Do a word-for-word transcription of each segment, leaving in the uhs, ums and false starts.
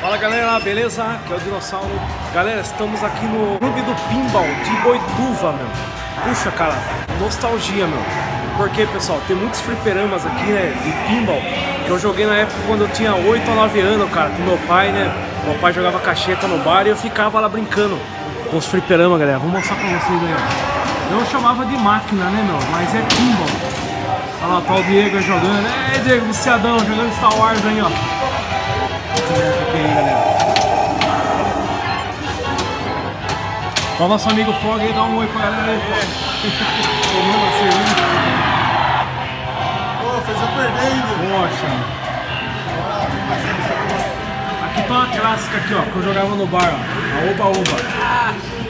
Fala galera, beleza? Aqui é o Dinossauro. Galera, estamos aqui no Clube do Pinball de Boituva, meu. Puxa, cara, nostalgia, meu. Porque, pessoal, tem muitos fliperamas aqui, né, de pinball, que eu joguei na época quando eu tinha oito ou nove anos, cara, com meu pai, né. Meu pai jogava cacheta no bar e eu ficava lá brincando com os fliperamas, galera. Vou mostrar pra vocês aí, ó. Eu chamava de máquina, né, meu, mas é pinball. Olha lá, tá o Diego jogando. É, Diego, viciadão, jogando Star Wars aí, ó. Aí, galera. Ó, o nosso amigo Fog aí, dá um oi pra galera aí, Fog. Tomando a cerveja. Pô, fez eu perder ainda. Poxa. Aqui tá uma clássica aqui, ó, que eu jogava no bar, ó. A Oba Oba. Ah.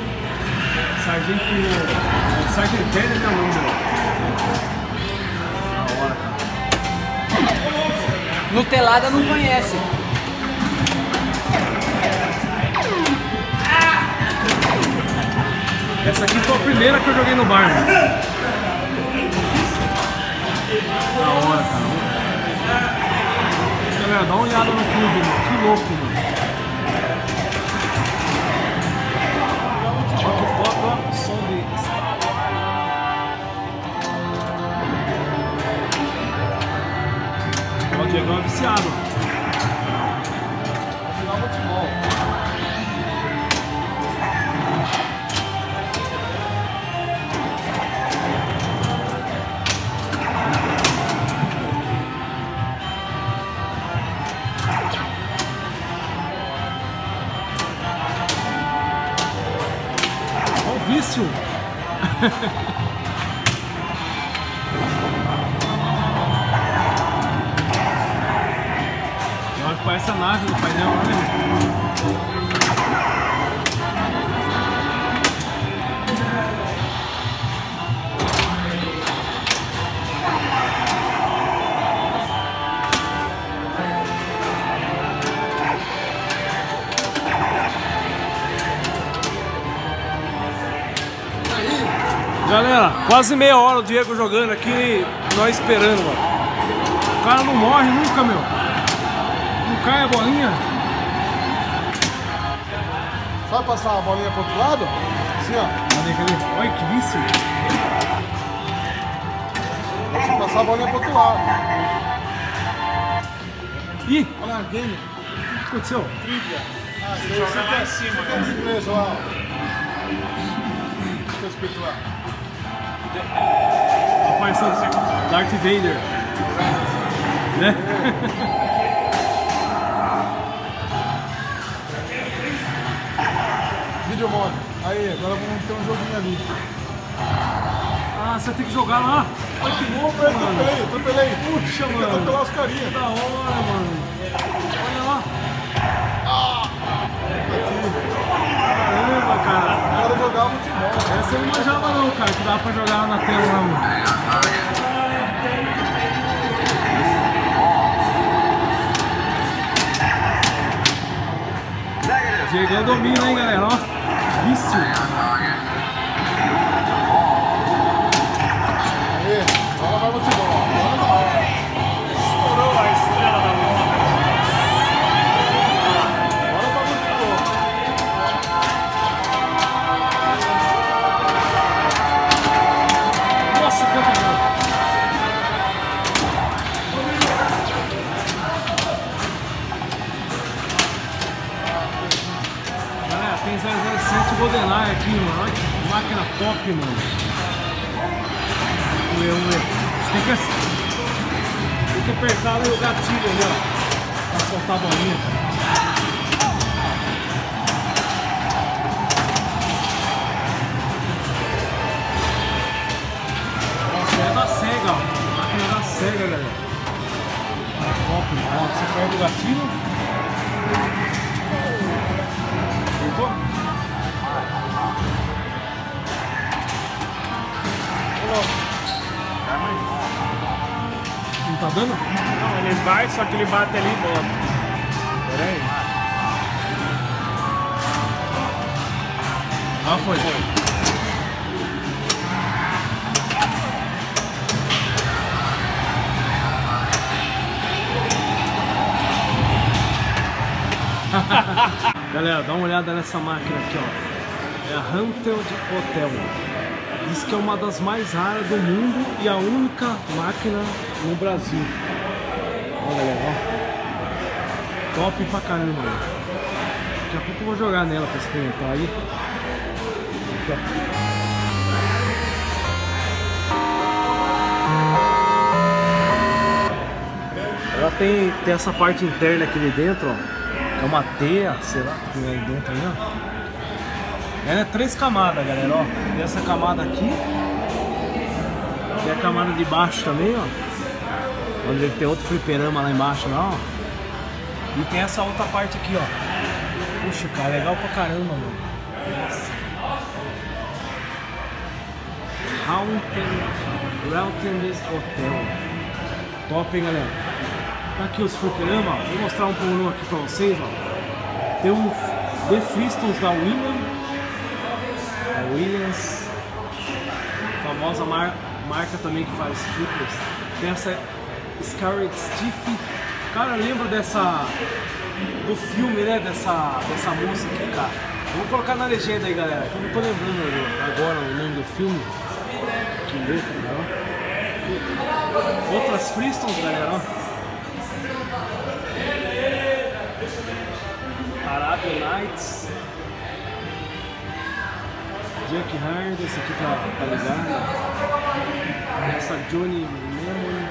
Sargento. Sargento Tênis é o nome, ó. Da hora, cara. Nutelada não conhece. Essa aqui foi a primeira que eu joguei no bar, né? Da hora, cara. Galera, dá uma olhada no clube, mano. Que louco, mano. Ó que foto, ó. Som de... Ó, o Diego é viciado. Final do futebol. Vício! Olha que parece a nave do painel, olha. Galera, quase meia hora o Diego jogando aqui e nós esperando, mano. O cara não morre nunca, meu. Não cai a bolinha. Sabe passar a bolinha pro outro lado? Assim, ó. Cadê, cadê? Olha que vício. Você passar a bolinha pro outro lado. Ih, Olha a game. o que aconteceu? Trivia. Ah, você joga lá em cima, cara. Em inglês, ó. O que tá escrito lá? Apareceu Darth Vader. Né? Video mode. Aí, agora vamos ter um joguinho ali. Ah, você tem que jogar lá. Olha que louco, eu atropelei, atropelei. Puxa, Tem que mano. atropelar os carinhas. Da hora, mano. Olha lá. Caramba, cara. Eu quero jogar futebol. Essa eu não manjava não, cara, que dava pra jogar na tela lá, mano. Diego domina, hein, galera, ó. Vício. Aí, agora vai futebol. Agora não. Estourou a estrela da moda. Agora vai futebol. Nossa, quanto gol. Galera, tem zero zero sete GoldenEye aqui, mano. Olha que máquina top, mano. Vamos ver, vamos ver. Você tem que, tem que apertar ali o gatilho ali, ó. Pra soltar a bolinha. Nossa, é da SEGA, ó. Máquina da SEGA, galera. Top, ó. Você aperta o gatilho. Apertou? Não tá dando? Não, ele vai, só que ele bate ali e volta. Pera aí. Ah, foi. Galera, dá uma olhada nessa máquina aqui, ó. É a Haunted Hotel. Diz que é uma das mais raras do mundo e a única máquina no Brasil. Olha, galera, ó. Top pra caramba, mano. Daqui a pouco eu vou jogar nela pra experimentar aí. Aqui, ó. Ela tem, tem essa parte interna aqui de dentro, ó, que é uma teia, sei lá, que tem aí dentro aí, ó. Ela é três camadas, galera, ó. Tem essa camada aqui, tem a camada de baixo também, ó, onde tem outro fliperama lá embaixo, lá, ó. E tem essa outra parte aqui, ó. Puxa, cara, legal pra caramba, mano. Nossa. Haunted Hotel. Top, hein, galera. Tá aqui os fliperama, ó. Vou mostrar um por um aqui pra vocês, ó. Tem um The Flintstones da Williams. A Williams, famosa mar marca também que faz flippers. Tem essa Scarlet Stiff. Cara, lembra dessa do filme, né? Dessa, dessa moça aqui, cara. Vou colocar na legenda aí, galera. Eu não tô lembrando agora o nome do filme. Que letra, ó. Outras Flintstones, galera, ó. Arabian Nights, Junk Hard, esse aqui tá, tá ligado. Essa Johnny Lemon,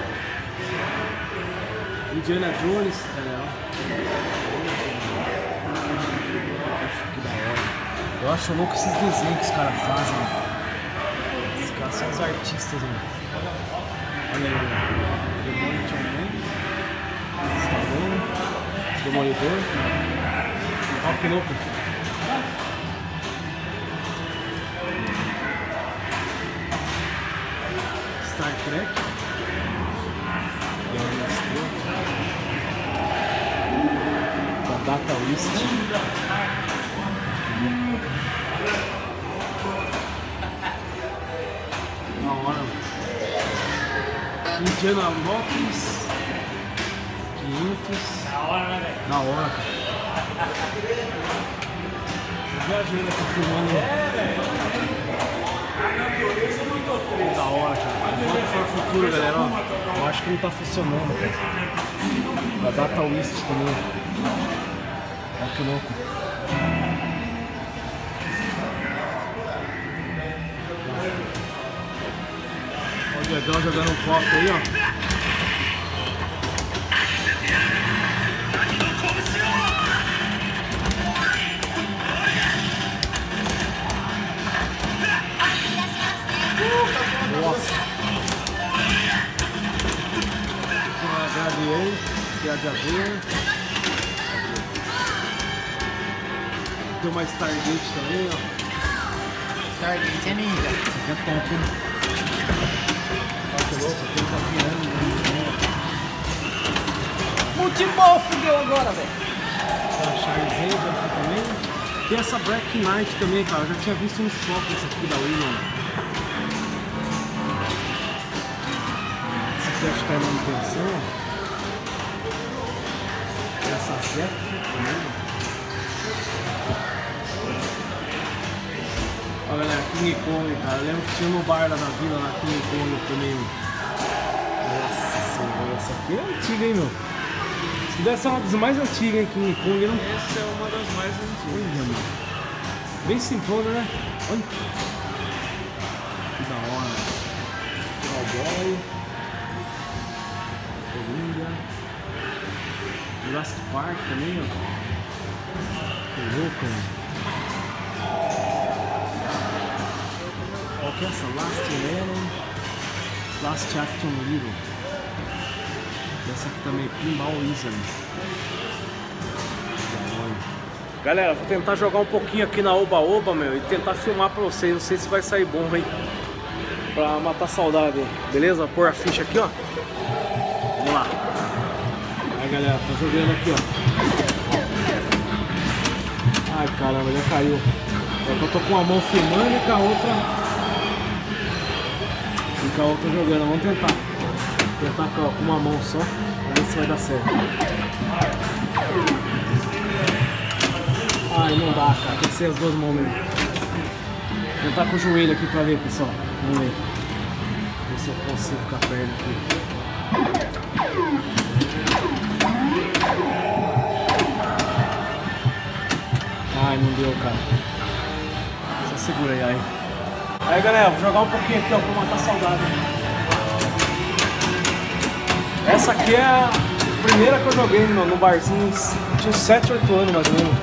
Indiana Jones, galera. Que da hora. Eu acho louco esses desenhos que os caras fazem. Esses caras são os artistas, mano. Olha aí, galera. Demolidor. Olha que louco. Star Trek. Da Data List. Na hora. Indiana Jones. quinhentos. Na hora, né, velho? Na hora, cara. Eu viajei aqui filmando. É, velho. Da hora, cara. Volta para o futuro, galera. Ó. Eu acho que não tá funcionando, cara. Da Data List também. Olha que louco. Olha o Diegão jogando um copo aí, ó. Nossa. Tem uma Gladiator, Gladiador. Tem uma Stargate também, ó. Stargate é ninja. Isso aqui é top, hein? Olha que louco, tem um tá virando. Multiball fudeu agora, velho. Tem a Charizard aqui também. Tem essa Black Knight também, cara. Eu já tinha visto um choque esse aqui da Williams. Acho que é manutenção. Essa Zephyr também. Olha, galera, King Kong, cara. Eu lembro que tinha no bar lá na vila, na King Kong também. Nossa senhora, essa aqui é antiga, hein, meu? Se deve ser uma das mais antigas, hein, King Kong, não? Essa é uma das mais antigas. Olha, mano. Bem simplona, né? Olha. Que da hora. Cowboy. Jurassic Park também, ó. Que louco, mano. Qual que é essa? Last Melon. Last Action Hero. Essa aqui também, Pinball Wizard. Galera, vou tentar jogar um pouquinho aqui na Oba Oba, meu, e tentar filmar pra vocês. Não sei se vai sair bom, hein? Pra matar a saudade, beleza? Vou pôr a ficha aqui, ó. Vamos lá. Aí, galera, tá jogando aqui, ó. Ai, caramba, já caiu. É que eu tô com uma mão filmando e com a outra... E com a outra jogando. Vamos tentar. Tentar com uma mão só. Pra ver se vai dar certo. Ai, não dá, cara. Tem que ser as duas mãos mesmo. Vou tentar com o joelho aqui pra ver, pessoal. Vamos ver. Ver se eu consigo com a perna aqui. Ai, não deu, cara. Só segura aí, aí. Aí, galera, vou jogar um pouquinho aqui, ó, pra matar a saudade. Essa aqui é a primeira que eu joguei no, no barzinho. Tinha uns sete, oito anos, mais ou menos.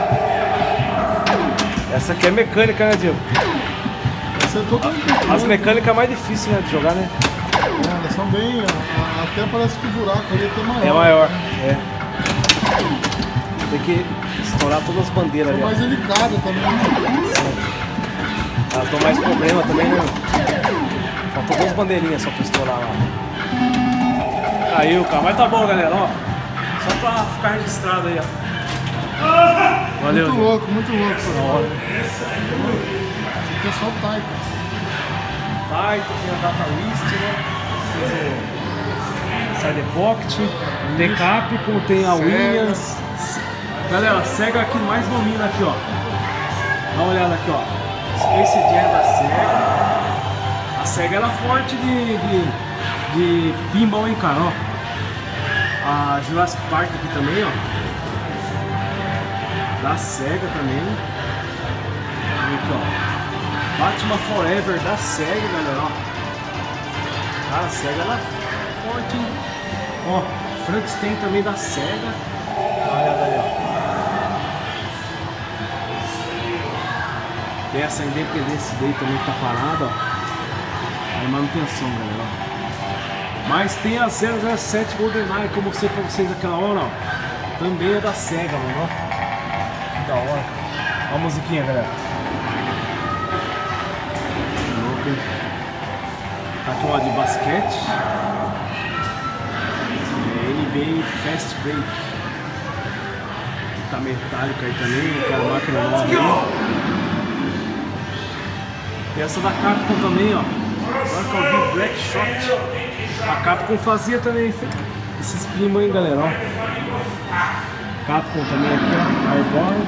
Essa aqui é mecânica, né, Diego? Essa é totalmente As mecânicas mais difíceis, né, de jogar, né? É, elas são bem... Até parece que o buraco ali é até maior. É maior, é. Tem que estourar todas as bandeiras ali. É mais delicada também. Elas dão mais problema também, né? Faltam duas bandeirinhas só pra estourar lá. Caiu, cara. Mas tá bom, galera, ó. Só pra ficar registrado aí, ó. Valeu, Muito Diego. louco, muito louco. Da Isso hora. aqui é só Taika. Taito, tem a Data List, né? Fez o Side Pocket, tem Capcom, tem a Sega. Williams. Galera, Sega aqui mais domina aqui, ó. Dá uma olhada aqui, ó. Space Jam da Sega. A Sega era forte de, de, de pinball, hein, cara, ó. A Jurassic Park aqui também, ó. Da Sega também. Aqui, ó. Batman Forever da Sega, galera, ó. Cara, a Sega ela é forte, hein? Ó, Frankenstein também da Sega. Dá uma olhada ali, ó. Tem essa Independence Day também que tá parada, ó. É manutenção, galera, ó. Mas tem a zero zero sete GoldenEye, como eu mostrei pra vocês naquela hora, ó. Também é da Sega, mano, ó. Que da hora. Ó a musiquinha, galera. Tá aqui uma de basquete. É N B A Fast Break. Tá metálica aí também, aquela máquina nova aí. Tem essa da Capcom também, ó. Agora que eu vi Black Shot. A Capcom fazia também esses primos aí, galera, ó. Capcom também aqui, ó. Airborne.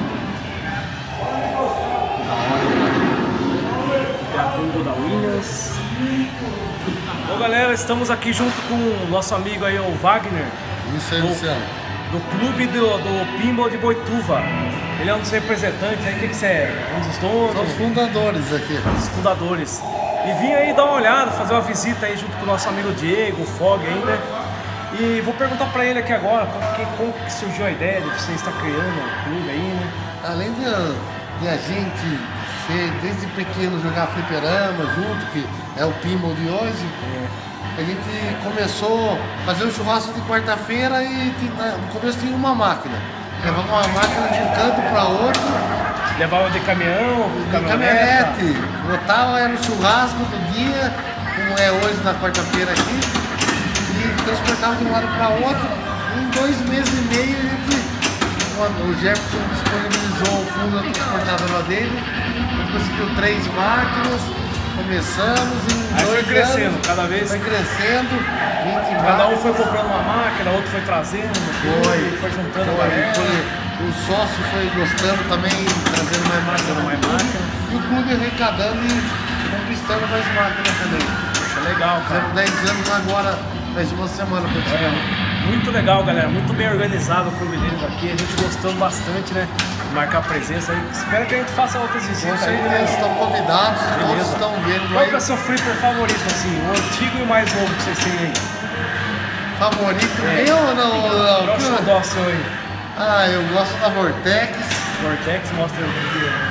Da hora, tem a Combo da Williams. Bom, galera, estamos aqui junto com o nosso amigo aí, o Wagner. Isso aí, do, Luciano. do clube do, do Pinball de Boituva. Ele é um dos representantes aí, o que, que você é? Um dos donos? São os fundadores aqui. Os fundadores. E vim aí dar uma olhada, fazer uma visita aí junto com o nosso amigo Diego, o Fog aí, né? E vou perguntar pra ele aqui agora, como que, como que surgiu a ideia de você estar criando o clube aí, né? Além de, de a gente ser, desde pequeno, jogar fliperama junto, que é o pinball de hoje, É. a gente começou a fazer um churrasco de quarta-feira e tinha- no começo tinha uma máquina. Levava uma máquina de um canto para outro, Levava de caminhão, de de caminhonete. caminhonete, botava, era o churrasco do dia, como é hoje na quarta-feira aqui, e transportava de um lado para outro. E em dois meses e meio a gente, quando o Jefferson disponibilizou o fundo da transportadora dele, a gente conseguiu três máquinas, começamos em Aí foi dois crescendo, anos, cada vez. foi crescendo, vinte Cada um máquinas. foi comprando uma máquina, outro foi trazendo, Foi. foi juntando a Foi, galera. foi. O sócio foi gostando também, trazendo mais máquina, mais no clube, máquina. e o clube arrecadando e conquistando mais máquinas também. Poxa, legal, cara. Fizemos dez anos agora, faz uma semana pra É, muito legal, galera. Muito bem organizado o clube deles aqui. A gente gostando bastante, né? De marcar presença aí. Espero que a gente faça outras Com visitas aí, certeza, né? estão convidados, todos Beleza. estão vendo Qual que é o aí. seu flipper favorito, assim? O antigo e o mais novo que vocês têm aí? Favorito É. meu ou não? Qual não? o xodó seu aí? Ah, eu gosto da Vortex. Vortex, mostra aí.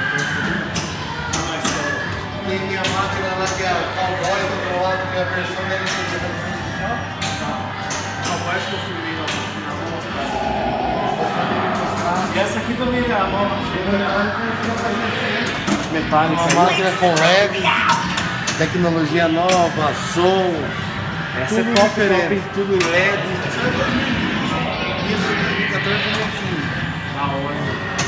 Tem minha máquina lá que é a Cowboy do outro lado, que é a versão dele. E essa aqui também é a nova. Metálica. Uma máquina com L E D, tecnologia nova, som. Essa tudo é top, diferente, top, hein? tudo L E D. Isso, dois mil e quatorze eu meti. Da hora.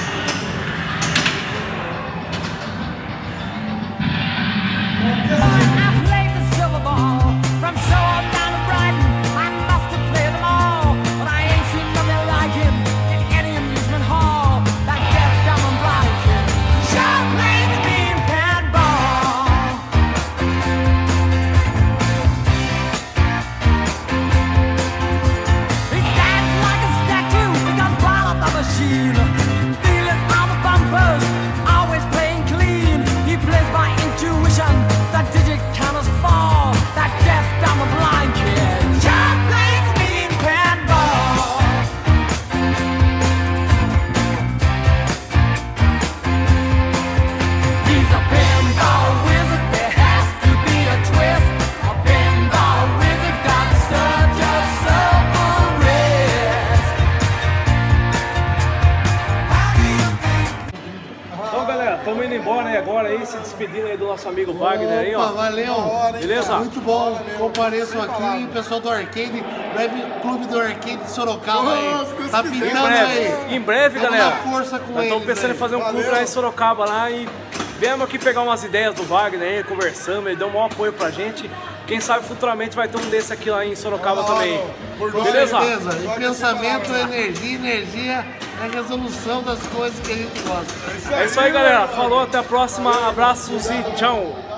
I've played the silver ball from Seoul down to Brighton. I must have played them all, but I ain't seen nothing like him in any amusement hall. That deaf, dumb, and blind. estamos indo embora aí agora aí, se despedindo aí do nosso amigo Wagner aí, ó. Opa, valeu. Beleza? Muito bom. Compareçam aqui, o pessoal do Arcade, breve clube do Arcade de Sorocaba aí. Tá Em pintando breve, aí. em breve, Vamos galera. dar força com Nós estamos eles pensando aí. em fazer um clube lá em Sorocaba lá e viemos aqui pegar umas ideias do Wagner aí, conversamos, ele deu um maior apoio pra gente. Quem sabe futuramente vai ter um desse aqui lá em Sorocaba também. Com Beleza? certeza. E pensamento, energia, energia é a resolução das coisas que a gente gosta. É isso aí, galera. Falou, até a próxima. Abraços e tchau.